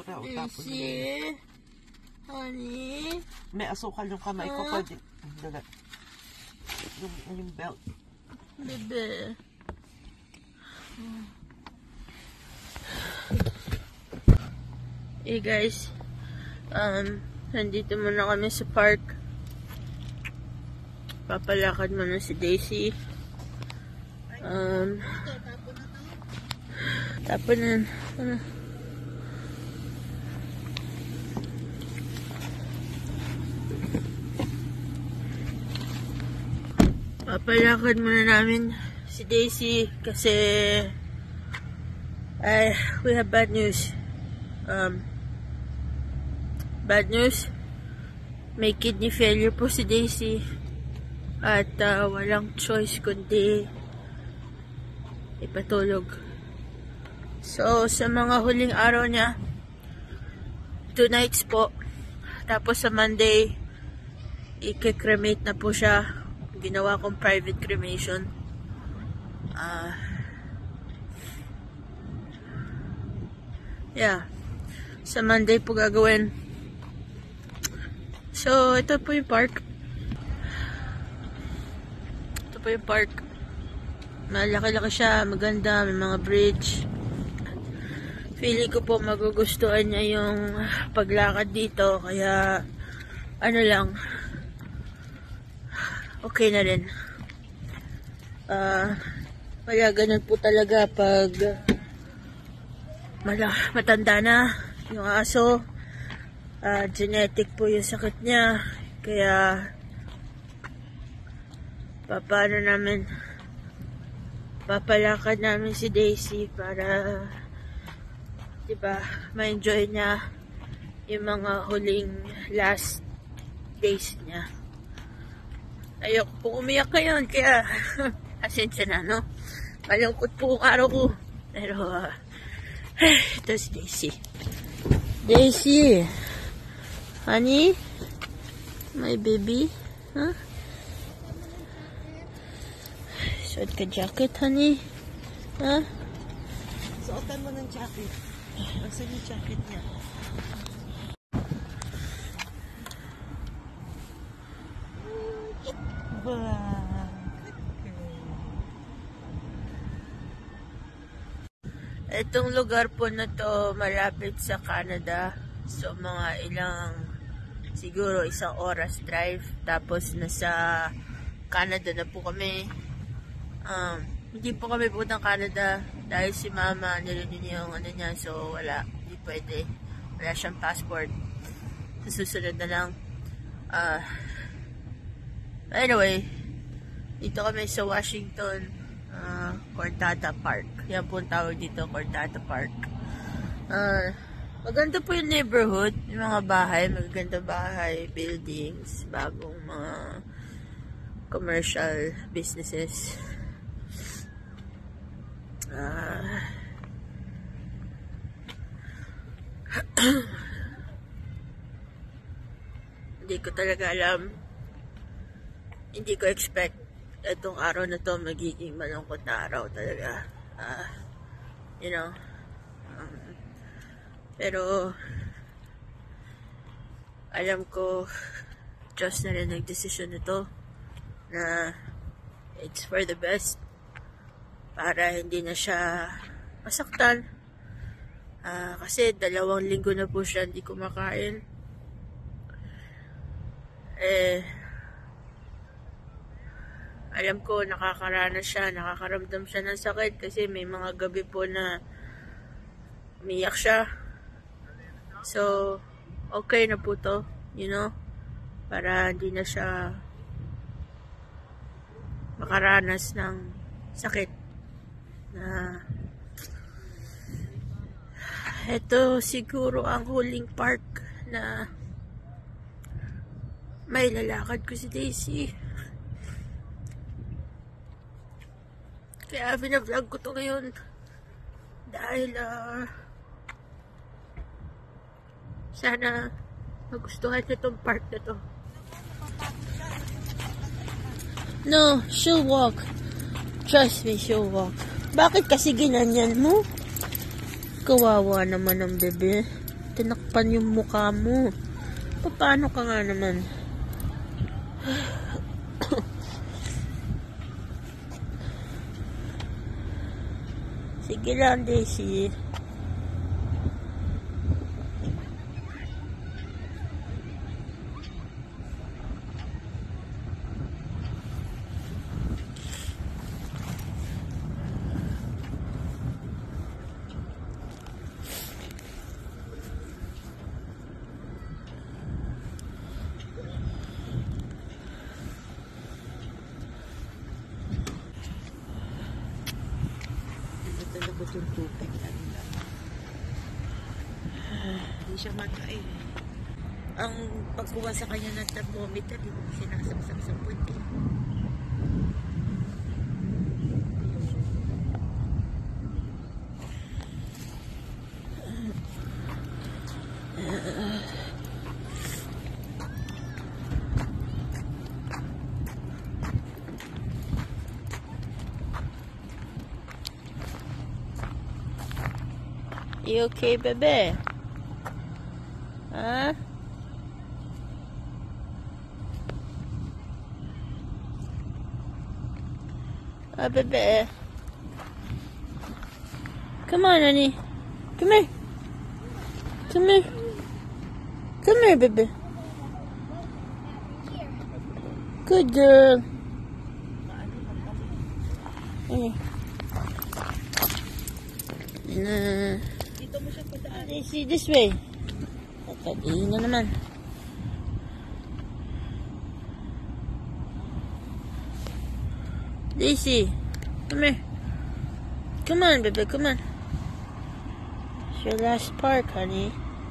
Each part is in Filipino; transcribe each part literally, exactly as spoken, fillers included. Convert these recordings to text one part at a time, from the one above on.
Daisy, honey. May asukal yung kamay ko. Pwede. Yung, yung belt. Bebe. Hey guys. Um, nandito muna kami sa park. Papalakad muna si Daisy. Um, tapon na. Ano? Papalakad muna namin si Daisy kasi ay, we have bad news. Um, bad news. May kidney failure po si Daisy at uh, walang choice kundi ipatulog. So, sa mga huling araw niya, two nights po. Tapos sa Monday, i-cremate na po siya. Ginawa kong private cremation. Ah, uh, yeah. Sa Monday po gagawin. So, ito po yung park. Ito po yung park. Malaki-laki siya, maganda, may mga bridge. Feeling ko po magugustuhan niya yung paglakad dito, kaya ano lang, okay na rin. Uh, kaya ganun po talaga pag mala, matanda na yung aso. Uh, genetic po yung sakit niya. Kaya papaano namin, papalakad namin si Daisy para diba, ma-enjoy niya yung mga huling last days niya. Ayoko po umiyak ngayon, kaya asensya na, no? Malungkot po ang araw ko. Pero, uh, ito si Daisy. Daisy! Honey? My baby? Huh? Suot ka jacket, honey? Huh? Suotan mo ng jacket. Asan yung jacket niya? Itong lugar po na to malapit sa Canada. So mga ilang, siguro isang oras drive. Tapos nasa Canada na po kami. Um, hindi po kami puntang Canada dahil si mama nirenew niya yung ano niya. So wala, hindi pwede. Wala siyang passport. So susunod na lang. Ah... Uh, Anyway, dito kami sa Washington, uh, Cortata Park. Yan po ang tawag dito, Cortata Park. Uh, maganda po yung neighborhood, yung mga bahay, magaganda bahay, buildings, bagong mga commercial businesses. Uh, hindi ko talaga alam. Hindi ko expect itong araw na to magiging malungkot na araw talaga. Uh, you know. Um, pero, alam ko, Diyos na rin nag-desisyon nito na it's for the best para hindi na siya masaktan. Uh, kasi dalawang linggo na po siya hindi kumakain. Eh, alam ko, nakakaranas siya, nakakaramdam siya ng sakit kasi may mga gabi po na umiyak siya. So, okay na po to, you know, para hindi na siya makaranas ng sakit. Na ito siguro ang huling park na may lalakad ko si Daisy. Kaya binavlog ko to ngayon dahil uh, sana magustuhan niyo tong park na to. No, she'll walk. Trust me, she'll walk. Bakit kasi ginanyan mo? Kawawa naman ang bebe. tinakpan yung mukha mo. Paano ka nga naman? Sige lang, Daisy. Talabot yung tubig. Hindi siya makain. Ang pagkuha sa kanya ng thermometer, hindi mo sinasaksak sa puwet. You okay, bebe? Huh? Ah, bebe. Come on, honey. Come here. Come here. Come here, bebe. Good girl. Hey. Nah. Dito mo siya padaan. See this way. Tatagihin na naman. Daisy, come here. Come on, baby, come on. It's your last park, honey.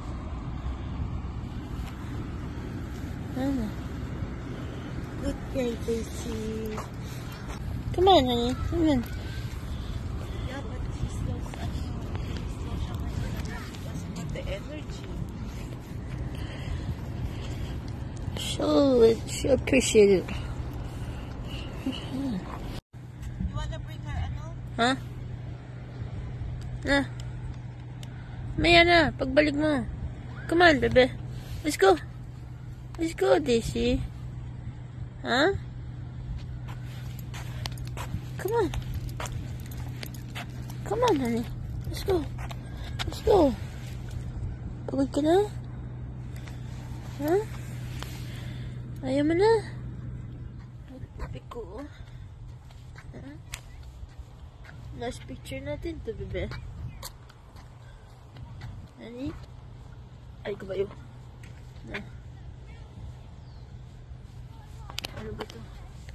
Ano? Good girl, Daisy. Come on, honey. Come on. Yeah, but she's slow sa ano. Slow siya ngayon. Kasi not the energy. She'll, she'll appreciate it. You wanna bring her ano? Huh? Na. Maya na, pagbalik mo. Come on, bebe. Let's go. Let's go, Daisy. Huh? Come on. Come on, honey. Let's go. Let's go. Pagod ka na? Huh? Ayaw mo na? Tabi ko. Huh? Last picture natin to, bebe. Honey? Ay, kabayo. Na. Ano ba ito?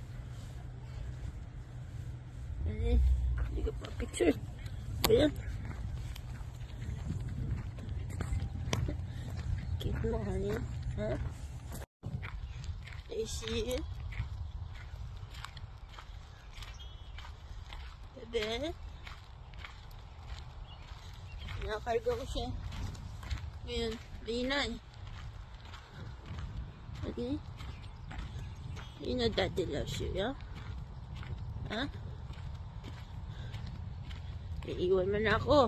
Honey? Hindi ka pa picture. Ba yan? Keep mo, honey. Ha? Daisy? Bebe? Nakakarga ko siya. Ngayon, mahina eh. Okay? You know Daddy loves you, yeah? Ha? Iiwan mo na ako.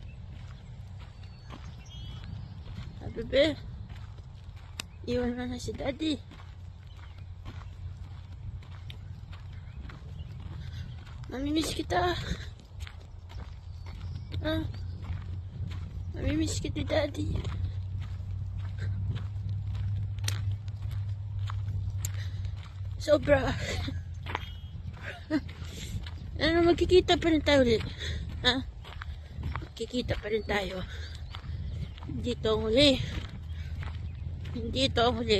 Ha, bebe? Iwan mo na si Daddy. Mamimiss kita. Ha? Mamimiss kita, Daddy. Sobra. Ano, magkikita pa rin tayo ulit. Ha? Magkikita pa rin tayo. Hindi ito ang huli. Hindi ito ang huli.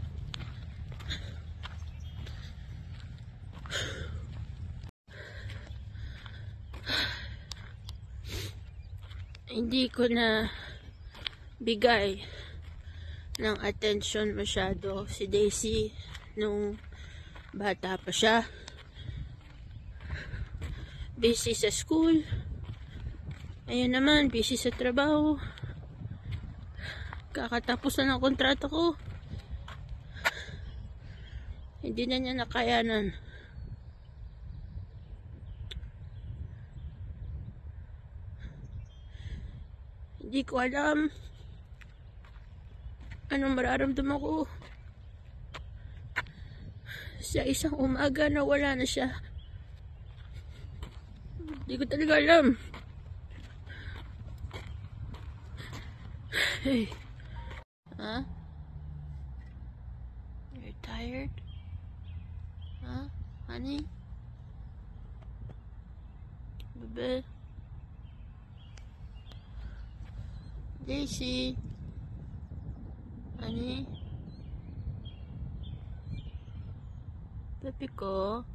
Hindi ko na bigay ng attention masyado si Daisy nung bata pa siya. Busy sa school. Ayun naman, busy sa trabaho. Kakatapos na ng kontrata ko. Hindi na niya nakayanan. Hindi ko alam anong mararamdaman ko. Sa isang umaga na wala na siya. Hindi ko talaga alam. Hey. Huh? You're tired? Huh? Honey? Bebe? Daisy? Honey? Pepe ko?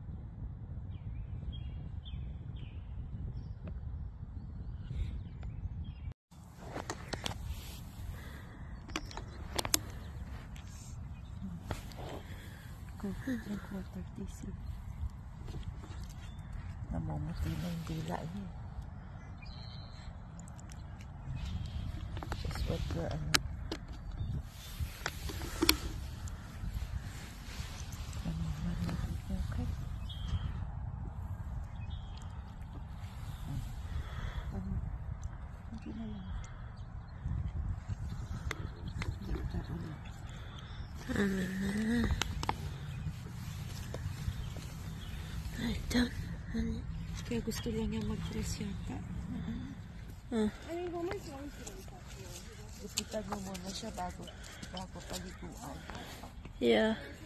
Drink water, Daisy. Namumuti na yung dila niya. Just wet your ano. Okay. Hindi na lang. Ah. Right down, honey. Kaya gusto lang niya mag-dress yata. Ah. Ipitan mo muna siya bago, bago paliguan. Yeah.